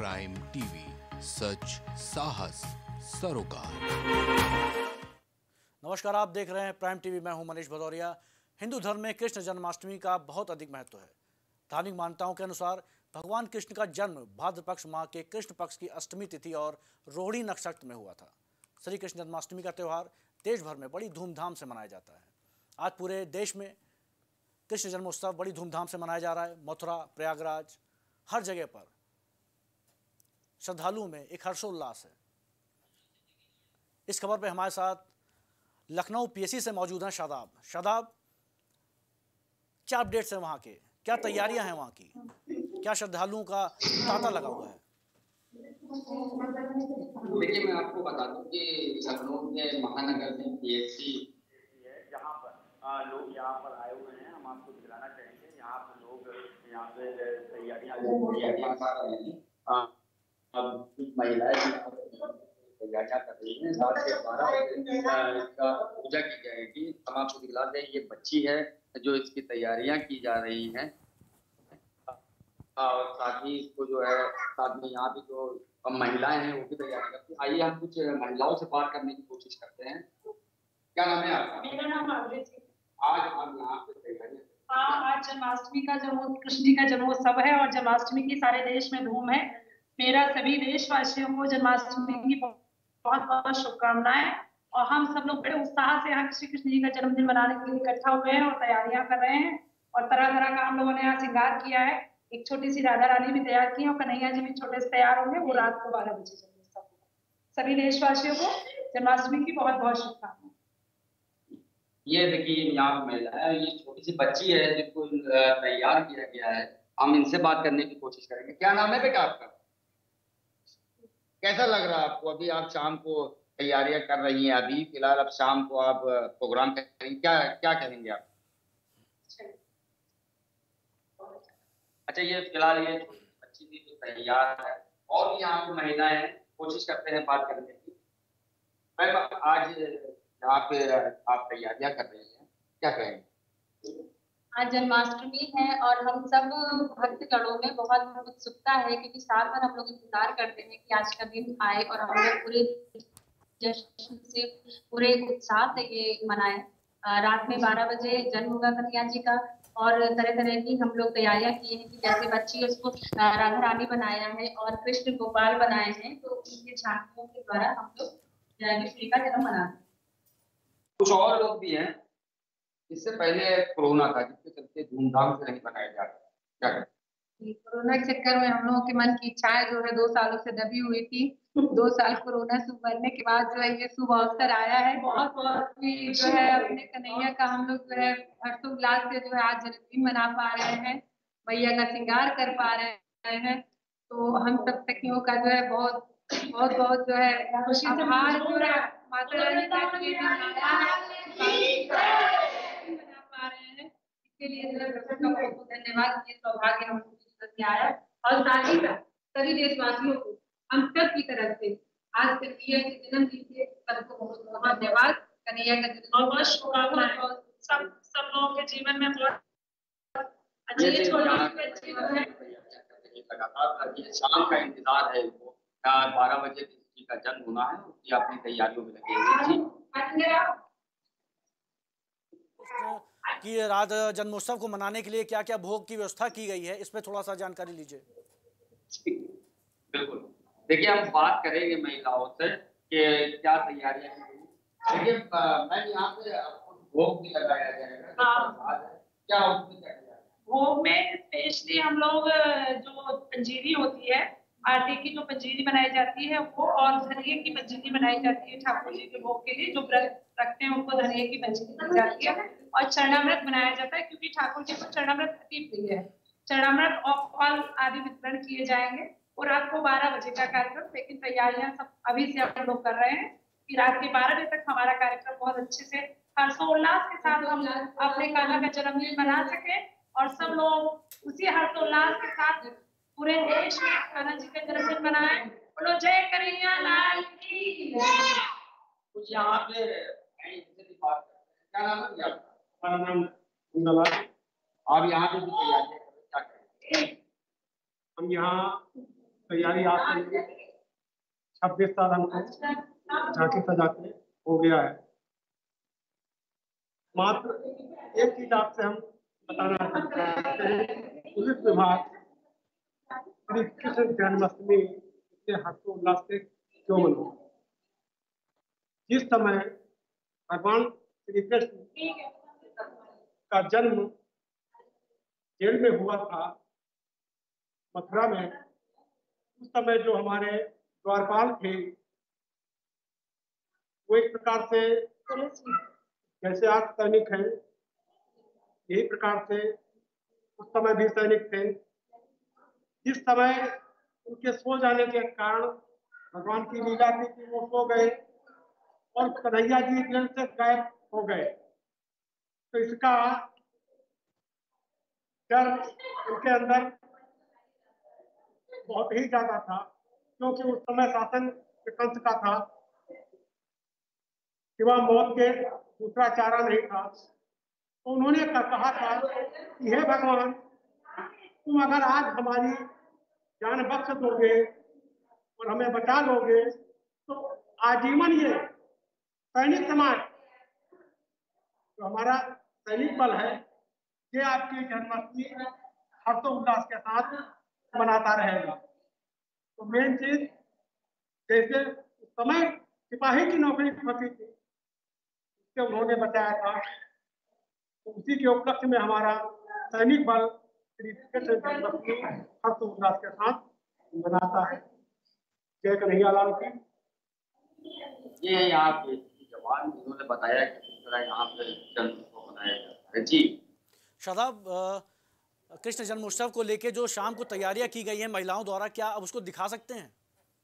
Prime TV, सच साहस सरोकार। नमस्कार, आप देख रहे हैं प्राइम टीवी। मैं हूं मनीष भदौरिया। हिंदू धर्म में कृष्ण जन्माष्टमी का बहुत अधिक महत्व है। धार्मिक मान्यताओं के अनुसार भगवान कृष्ण का जन्म भाद्र पक्ष माह के कृष्ण पक्ष की अष्टमी तिथि और रोहिणी नक्षत्र में हुआ था। श्री कृष्ण जन्माष्टमी का त्यौहार देश भर में बड़ी धूमधाम से मनाया जाता है। आज पूरे देश में कृष्ण जन्मोत्सव बड़ी धूमधाम से मनाया जा रहा है। मथुरा, प्रयागराज, हर जगह पर श्रद्धालुओं में एक हर्षोल्लास है। इस खबर पे हमारे साथ लखनऊ पीएससी से मौजूद हैं शादाब, क्या अपडेट्स हैं वहाँ के, क्या तैयारियां हैं वहाँ की, क्या श्रद्धालुओं का तांता लगा हुआ है? देखिए, मैं आपको बता दूं कि लखनऊ के महानगर में पीएससी है, जहाँ पर लोग यहाँ पर आए हुए हैं। हम आपको दिखाना चाहेंगे। यहाँ पर लोग यहाँ पे तैयारियां कर रहे हैं। अब महिलाएं तैयारियां कर रही हैं। 7 से 12 बजे इसका पूजा की जाएगी। हम आपको दिखला दें, ये बच्ची है जो इसकी तैयारियां की जा रही हैं। और साथ ही इसको जो है, साथ में यहाँ भी जो महिलाएं हैं वो भी तैयारी करती हैं। आइए हम कुछ महिलाओं से बात करने की कोशिश करते हैं। क्या नाम है आपका? मेरा नाम आकृति। आज हम यहाँ पे तैयारियां। हाँ, आज जन्माष्टमी का कृष्ण जी का जन्मोत्सव है और जन्माष्टमी की सारे देश में धूम है। मेरा सभी देशवासियों को जन्माष्टमी की बहुत बहुत शुभकामनाएं। और हम सब लोग बड़े उत्साह से यहाँ श्री कृष्ण जी का जन्मदिन मनाने के लिए इकट्ठा हुए हैं और तैयारियां कर रहे हैं। और तरह तरह का हम लोगों ने यहाँ श्रृंगार किया है। एक छोटी सी राधा रानी भी तैयार की है और कन्हैया जी भी छोटे से तैयार होंगे। वो रात को 12 बजे जन्मोत्सव होगा। सभी देशवासियों को जन्माष्टमी की बहुत बहुत शुभकामनाएं। ये देखिए, यहाँ पे महिला है, ये छोटी सी बच्ची है जिसको तैयार किया गया है। हम इनसे बात करने की कोशिश करेंगे। क्या नाम है बेटा आपका? कैसा लग रहा है आपको? अभी आप शाम को तैयारियां कर रही हैं। अभी फिलहाल अब शाम को आप प्रोग्राम करेंगे, क्या क्या करेंगे आप? अच्छा, ये फिलहाल ये बच्ची भी तो तैयार है और भी यहाँ पे महिलाएं कोशिश करते हैं बात करने की। मैम, आज यहाँ पे आप तैयारियां कर रही हैं, क्या कहेंगे? आज जन्माष्टमी है और हम सब भक्तगणों में बहुत उत्सुकता है, क्योंकि साल भर हम लोग इंतजार करते हैं कि आज का दिन आए और हम लोग पूरे जश्न से, पूरे उत्साह से ये मनाएं। रात में 12 बजे जन्म होगा कन्हैया जी का और तरह तरह की हम लोग तैयारियां की हैं कि जैसे बच्ची उसको राधा रानी बनाया है और कृष्ण गोपाल बनाए हैं, तो उनके झांकियों के द्वारा हम लोग कृष्ण का जन्म मनाते हैं। कुछ और लोग भी हैं। इससे पहले कोरोना था जिसके चलते धूमधाम से नहीं बनाया जा रहा। क्या कोरोना के चक्कर में हम लोगों के मन की इच्छाएं जो है 2 सालों से दबी हुई थी। 2 साल कोरोना से उबरने के बाद जो है ये शुभ अवसर आया है। बहुत बहुत जो है अपने कन्हैया का हम लोग जो है हर्षोल्लास से जो है आज जन्मदिन मना पा रहे हैं, मैया का श्रृंगार कर पा रहे हैं। तो हम सब सखियों का जो है बहुत बहुत बहुत जो है आभार जो है माता रानी का मना पा रहे हैं। इसके लिए जो है बहुत धन्यवाद। ये सौभाग्य हमको आया और साथ ही साथ सभी देशवासियों को हम सब की तरफ से आज कन्हैया के जन्मदिन के सबको बहुत बहुत धन्यवाद। कन्हैया का जन्म बहुत शुभकामनाएं। सब लोगों के जीवन में बहुत अच्छी छोटी बच्ची है। लगातार शाम का इंतजार है इनको। 12 बजे किसी का जन्म होना है, उसकी अपनी तैयारियों में लगे हुए कि राधा जन्मोत्सव को मनाने के लिए क्या क्या भोग की व्यवस्था की गई है, इस पे थोड़ा सा जानकारी लीजिए। बिल्कुल, देखिए हम बात करेंगे महिलाओं से कि क्या तैयारियां की गई। देखिए मैं यहाँ पे आपको भोग भी लगाया जाएगा। हाँ। क्या उसमें क्या किया? भोग में स्पेशली हम लोग जो पंजीरी होती है, आटे की जो पंजीरी बनाई जाती है वो, और धनिये की पंजीरी बनाई जाती है। ठाकुर जी के भोग के लिए जो व्रत रखते हैं उनको धनिये की पंजीरी दी जाती है और चरणामृत बनाया जाता है, क्योंकि ठाकुर जी को चरणामृत अति प्रिय है। चरणामृत और फल आदि वितरण किए जाएंगे और रात को 12 बजे का कार्यक्रम। लेकिन तैयारियां सब अभी से हम लोग कर रहे हैं कि रात के 12 बजे तक हमारा कार्यक्रम बहुत अच्छे से हर्षोल्लास के साथ हम अपने कान्हा का जन्मदिन मना सके और सब लोग उसी हर्षोल्लास के साथ पूरे देश में कान्हा जी का जन्मदिन मनाएं। बोलो जय कन्हैया लाल की। कुछ यहाँ पे बात क्या नाम है आपका? आप यहाँ पे भी तैयारियां कर रहे हैं, क्या करेंगे? हम यहाँ तैयारी आज से 26 साल हमको झांकी सजाते हो गया है। मात्र एक चीज आपसे हम बताना चाहते हैं, पुलिस विभाग श्री कृष्ण जन्माष्टमी इतने हर्षोल्लास से क्यों मनाता है? जिस समय भगवान श्री कृष्ण का जन्म जेल में हुआ था मथुरा में, उस समय जो हमारे द्वारपाल थे वो एक प्रकार से जैसे आप सैनिक हैं, यही प्रकार से उस समय भी सैनिक थे। जिस समय उनके सो जाने के कारण भगवान की लीला थी कि वो सो गए और कन्हैया जी जेल से गायब हो गए, तो इसका डर उनके अंदर बहुत ही ज्यादा था, क्योंकि उस समय शासन कंस का था, सिवा मौत के दूसरा चारा नहीं था। तो उन्होंने कहा था कि हे भगवान, तुम अगर आज हमारी जान बख्श दोगे और हमें बचा लोगे तो आजीवन ये सैनिक समाज जो हमारा सैनिक बल है ये आपकी जन्माष्टमी हर्षोल्लास के साथ मनाता रहेगा। तो मेन चीज जैसे उस समय सिपाही की नौकरी होती थी उससे उन्होंने बताया था, तो उसी के उपलक्ष्य में हमारा सैनिक बल श्री कृष्ण जन्माष्टमी हर्षोल्लास के साथ मनाता है। जय कन्हैया लाल की। ये यहाँ पे जवान जिन्होंने बताया कि किस तरह यहाँ पे जन्म को मनाया जाता है। जी शादाब, कृष्ण जन्मोत्सव को लेके जो शाम को तैयारियां की गई हैं महिलाओं द्वारा, क्या अब उसको दिखा सकते हैं?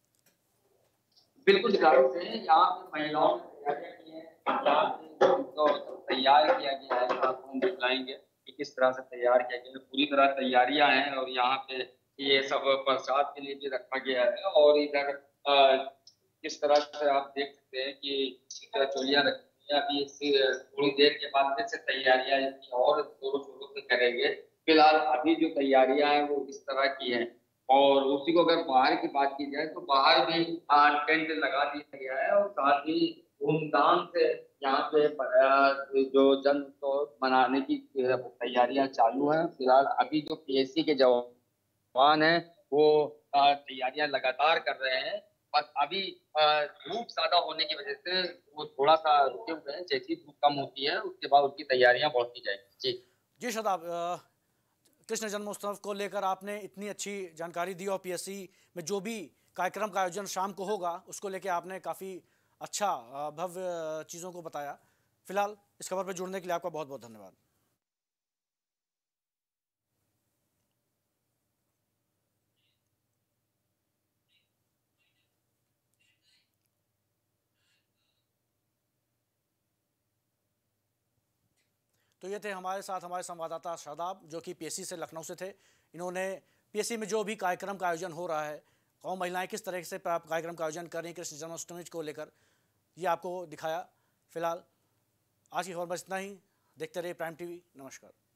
बिल्कुल दिखा सकते हैं। यहाँ पे महिलाओं ने तैयारियां की हैं, यहाँ पे उनको तैयार किया गया है, आपको हम दिखलाएंगे कि किस तरह से तैयार किया गया है। पूरी तरह तैयारियां हैं और यहाँ पे ये सब प्रसाद के लिए भी रखा गया है। और इधर किस तरह से आप देख सकते हैं कि चोलियां रखी हैं। अभी थोड़ी देर के बाद फिर से तैयारियां और जोरों शोरों से करेंगे। फिलहाल अभी जो तैयारियां हैं वो इस तरह की हैं। और उसी को अगर बाहर की बात की जाए तो बाहर भी टेंट लगा दिया गया है और साथ ही धूमधाम से यहाँ पे जो जन्म को मनाने की तैयारियां चालू हैं। फिलहाल अभी जो पीएससी के जवान हैं वो तैयारियां लगातार कर रहे हैं, पर अभी धूप ज्यादा होने की वजह से वो थोड़ा सा रुके हुए हैं। जैसी धूप कम होती है उसके बाद उनकी तैयारियां बढ़ती जाएंगी। जी शादाब, कृष्ण जन्मोत्सव को लेकर आपने इतनी अच्छी जानकारी दी और पीएससी में जो भी कार्यक्रम का आयोजन शाम को होगा उसको लेकर आपने काफ़ी अच्छा भव्य चीज़ों को बताया। फिलहाल इस खबर पर जुड़ने के लिए आपका बहुत बहुत धन्यवाद। तो ये थे हमारे साथ हमारे संवाददाता शादाब, जो कि पीएससी से लखनऊ से थे। इन्होंने पीएससी में जो भी कार्यक्रम का आयोजन हो रहा है, कौन महिलाएं किस तरह से कार्यक्रम का आयोजन कर रही हैं कृष्ण जन्माष्टमी को लेकर, ये आपको दिखाया। फिलहाल आज की खबर बस इतना ही। देखते रहिए प्राइम टीवी। नमस्कार।